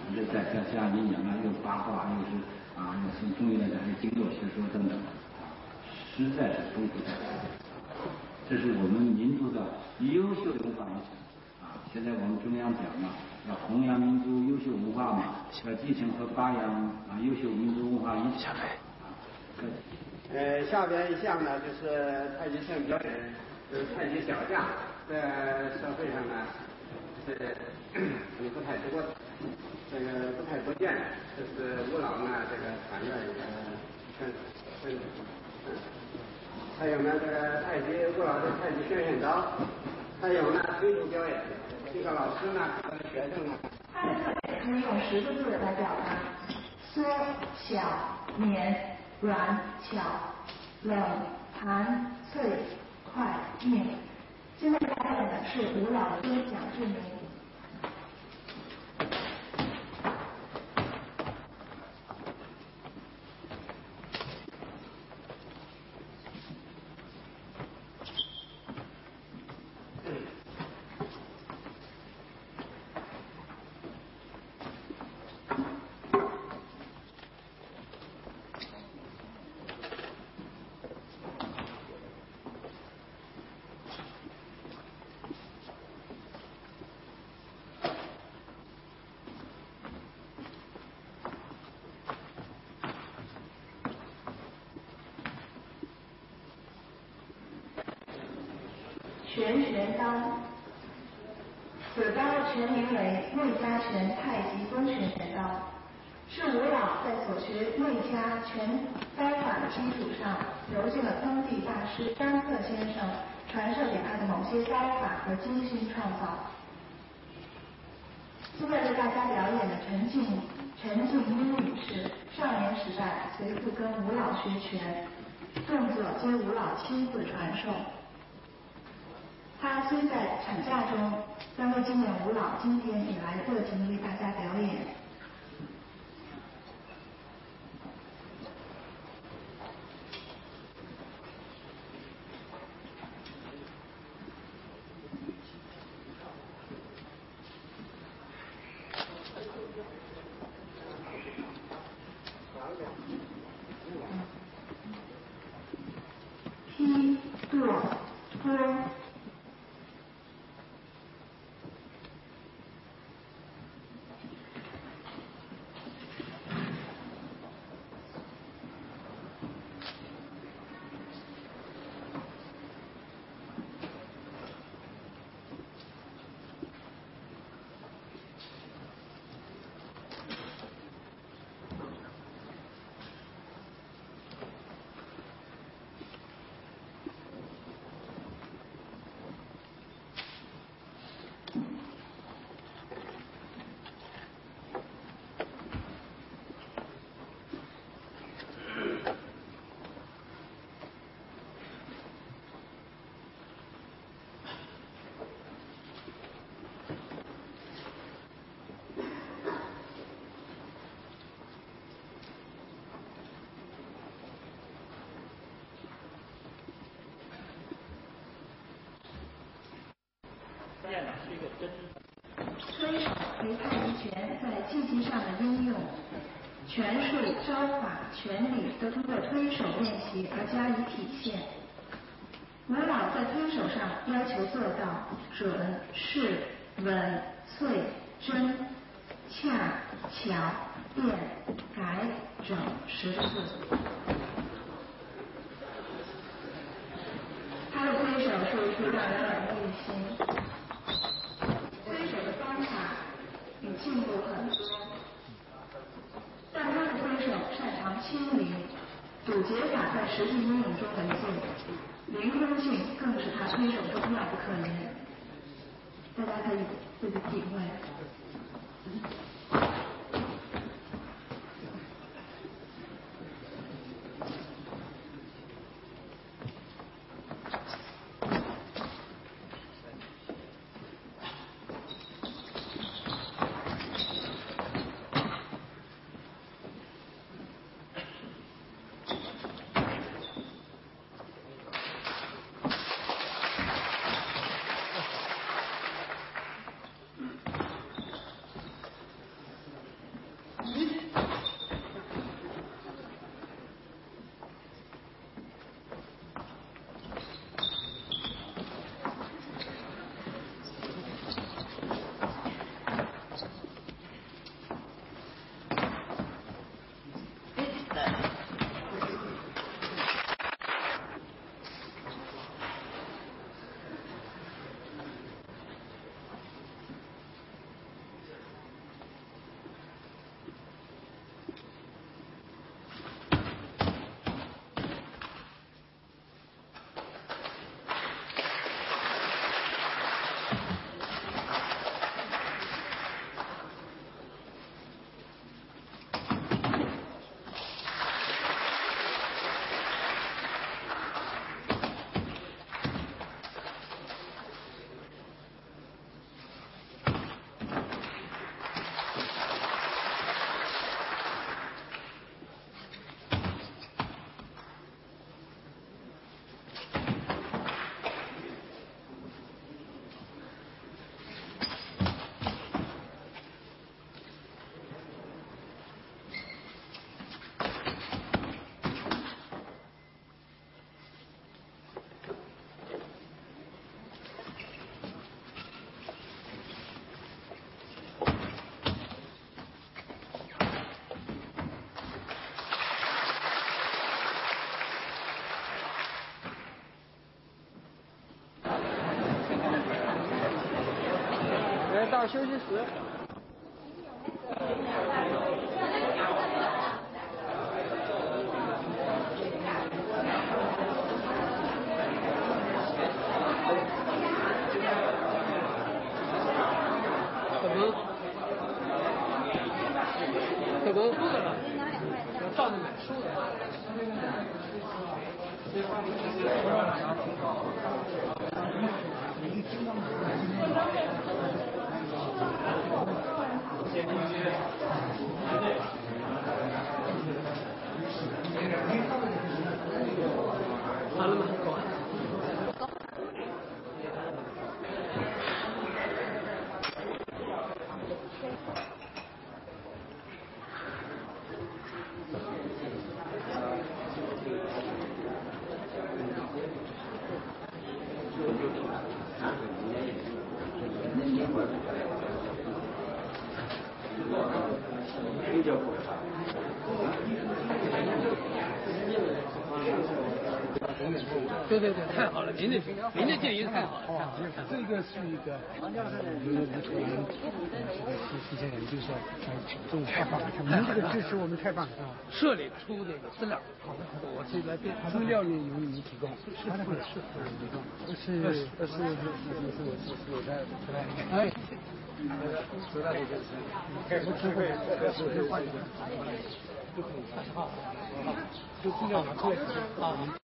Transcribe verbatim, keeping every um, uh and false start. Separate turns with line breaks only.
这再加加阴阳啊，又八卦，又是啊，又是中医的还有经络学说等等啊，实在是丰富多彩。这是我们民族的优秀文化遗产啊！现在我们中央讲嘛，要弘扬民族优秀文化嘛，要继承和发扬啊优秀民族文化遗产啊。
呃，下边一项呢，就是太极拳表演，就是太极小架，在社会上呢是也不太多，这个不太多见。这是吴老呢这个传的一个宣宣嗯。还有呢，这个太极吴老的太极旋旋刀，还有呢推手表演。这个老师呢，和学生呢，
他的特点可以用十个字来表达：缩、小、绵、软、巧、冷、弹、脆、快、硬。现在表演的是吴老的蒋志明。拳旋刀，此刀全名为内家拳太极弓拳旋刀，是吴老在所学内家拳刀法的基础上，揉进了当地大师张克先生传授给他的某些刀法和精心创造。现在为大家表演的陈静陈静英女士，少年时代随父跟吴老学拳，动作皆吴老亲自传授。他虽在产假中，但为纪念吴老今天也来热情为大家表演。劈、剁、拨。推手为太极拳在技击上的应用，拳术、招法、拳理都通过推手练习而加以体现。吴老在推手上要求做到准、适、稳、脆、真、恰、巧、变、改、整十个字。他的推手术是让人耳目一新。推手的方法已进步很多，但他的推手擅长轻灵，堵截法在实际应用中为最，灵活性更是他推手中妙不可言。大家可以自己体会。
到休息室。可能，可能输的了，我照着买输的。完了吗？对对对，太好了！您的您的建议太好了，太好了。
这个是一个，我觉得吴楚阳这些人就是说，这种太棒了，您这个支持我们太棒了。
社里出那个资料，好的好的，我这边
资料也由您提供，是是是提供，是是是是是是是我在出来哎。出来一个，我只会我只会换一个，就可以。好，就资料拿出来啊。